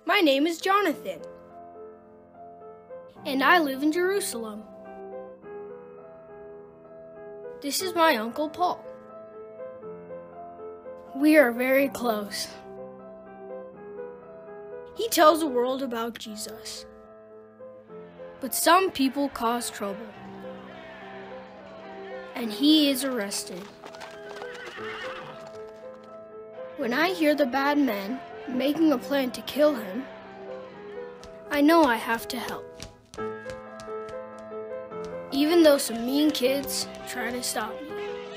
My name is Jonathan, and I live in Jerusalem. This is my Uncle Paul. We are very close. He tells the world about Jesus. But some people cause trouble, and he is arrested. When I hear the bad men making a plan to kill him, I know I have to help. Even though some mean kids try to stop me.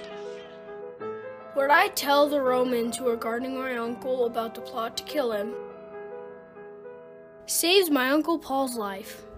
But I tell the Romans who are guarding my uncle about the plot to kill him, saves my Uncle Paul's life.